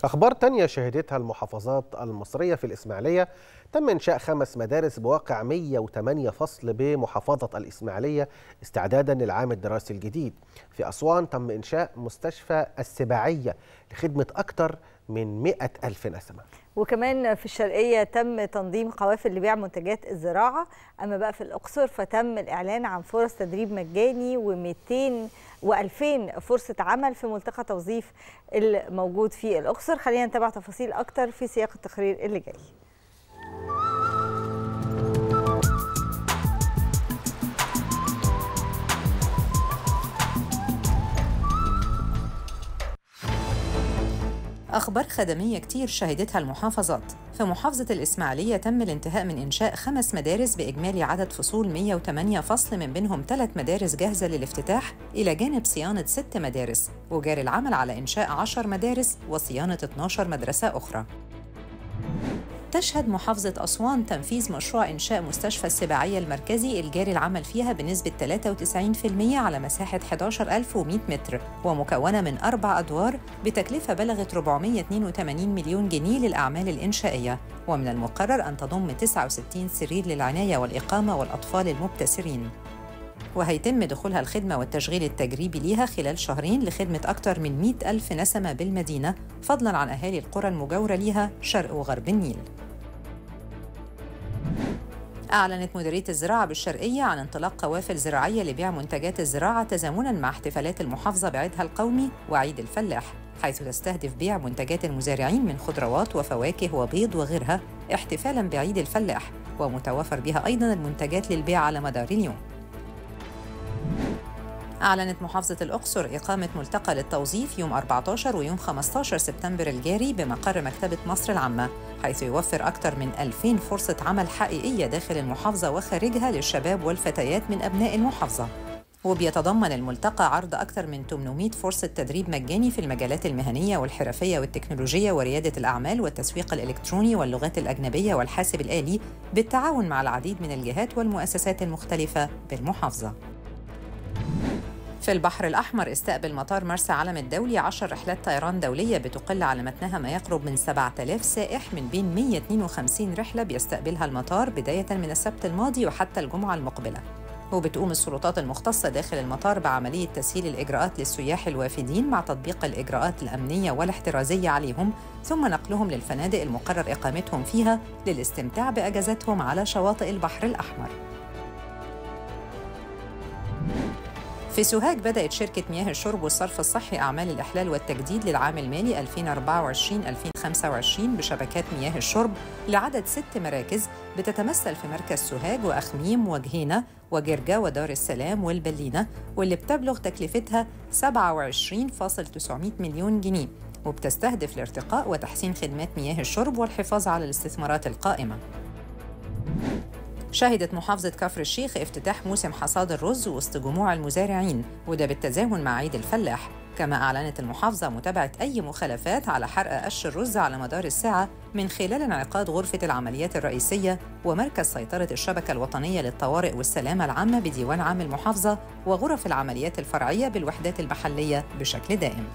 أخبار تانية شهدتها المحافظات المصرية في الإسماعيلية. تم إنشاء 5 مدارس بواقع 108 فصل بمحافظة الإسماعيلية استعدادا للعام الدراسي الجديد. في أسوان تم إنشاء مستشفى السباعية لخدمة أكثر من 100 ألف نسمة. وكمان في الشرقية تم تنظيم قوافل لبيع منتجات الزراعة. أما بقى في الأقصر فتم الإعلان عن فرص تدريب مجاني و200 و2000 فرصة عمل في ملتقى توظيف الموجود في الأقصر. خلينا نتابع تفاصيل أكتر في سياق التقرير اللي جاي. أخبار خدمية كتير شهدتها المحافظات. في محافظة الإسماعيلية تم الانتهاء من إنشاء 5 مدارس بإجمالي عدد فصول 108 فصل، من بينهم 3 مدارس جاهزة للافتتاح إلى جانب صيانة 6 مدارس، وجاري العمل على إنشاء 10 مدارس وصيانة 12 مدرسة أخرى. تشهد محافظة أسوان تنفيذ مشروع إنشاء مستشفى السباعية المركزي الجاري العمل فيها بنسبة 93% على مساحة 11100 متر، ومكونة من 4 أدوار بتكلفة بلغت 482 مليون جنيه للأعمال الإنشائية، ومن المقرر أن تضم 69 سرير للعناية والإقامة والأطفال المبتسرين. وهيتم دخولها الخدمة والتشغيل التجريبي ليها خلال شهرين لخدمة أكثر من 100 ألف نسمة بالمدينة، فضلاً عن أهالي القرى المجاورة ليها شرق وغرب النيل. أعلنت مديرية الزراعة بالشرقية عن انطلاق قوافل زراعية لبيع منتجات الزراعة تزامناً مع احتفالات المحافظة بعيدها القومي وعيد الفلاح، حيث تستهدف بيع منتجات المزارعين من خضروات وفواكه وبيض وغيرها احتفالاً بعيد الفلاح، ومتوفر بها أيضاً المنتجات للبيع على مدار اليوم. أعلنت محافظة الأقصر إقامة ملتقى للتوظيف يوم 14 ويوم 15 سبتمبر الجاري بمقر مكتبة مصر العامة، حيث يوفر أكثر من 2000 فرصة عمل حقيقية داخل المحافظة وخارجها للشباب والفتيات من أبناء المحافظة. وبيتضمن الملتقى عرض أكثر من 800 فرصة تدريب مجاني في المجالات المهنية والحرفية والتكنولوجية وريادة الأعمال والتسويق الإلكتروني واللغات الأجنبية والحاسب الآلي، بالتعاون مع العديد من الجهات والمؤسسات المختلفة بالمحافظة. في البحر الأحمر استقبل مطار مرسى علم الدولي 10 رحلات طيران دولية بتقل على متنها ما يقرب من 7000 سائح، من بين 152 رحلة بيستقبلها المطار بداية من السبت الماضي وحتى الجمعة المقبلة. وبتقوم السلطات المختصة داخل المطار بعملية تسهيل الإجراءات للسياح الوافدين مع تطبيق الإجراءات الأمنية والاحترازية عليهم، ثم نقلهم للفنادق المقرر إقامتهم فيها للاستمتاع بأجازتهم على شواطئ البحر الأحمر. في سوهاج بدأت شركة مياه الشرب والصرف الصحي أعمال الإحلال والتجديد للعام المالي 2024-2025 بشبكات مياه الشرب لعدد 6 مراكز بتتمثل في مركز سوهاج وأخميم وجهينة وجرجا ودار السلام والبلينة، واللي بتبلغ تكلفتها 27.900 مليون جنيه، وبتستهدف الارتقاء وتحسين خدمات مياه الشرب والحفاظ على الاستثمارات القائمة. شهدت محافظة كفر الشيخ افتتاح موسم حصاد الرز وسط جموع المزارعين، وده بالتزامن مع عيد الفلاح. كما أعلنت المحافظة متابعة أي مخالفات على حرق قش الرز على مدار الساعة من خلال انعقاد غرفة العمليات الرئيسية ومركز سيطرة الشبكة الوطنية للطوارئ والسلامة العامة بديوان عام المحافظة وغرف العمليات الفرعية بالوحدات المحلية بشكل دائم.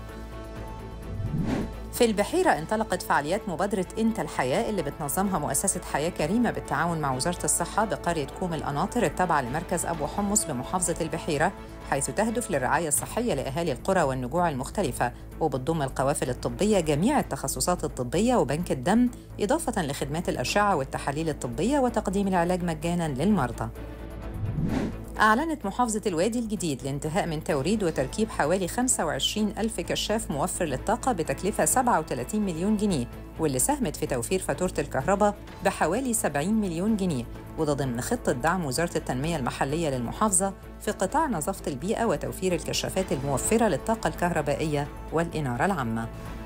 في البحيرة انطلقت فعاليات مبادرة أنت الحياة اللي بتنظمها مؤسسة حياة كريمة بالتعاون مع وزارة الصحة بقرية كوم القناطر التابعة لمركز أبو حمص بمحافظة البحيرة، حيث تهدف للرعاية الصحية لأهالي القرى والنجوع المختلفة، وبتضم القوافل الطبية جميع التخصصات الطبية وبنك الدم، إضافة لخدمات الأشعة والتحاليل الطبية وتقديم العلاج مجاناً للمرضى. أعلنت محافظة الوادي الجديد الانتهاء من توريد وتركيب حوالي 25 ألف كشاف موفر للطاقة بتكلفة 37 مليون جنيه، واللي ساهمت في توفير فاتورة الكهرباء بحوالي 70 مليون جنيه، وده ضمن خطة دعم وزارة التنمية المحلية للمحافظة في قطاع نظافة البيئة وتوفير الكشافات الموفرة للطاقة الكهربائية والإنارة العامة.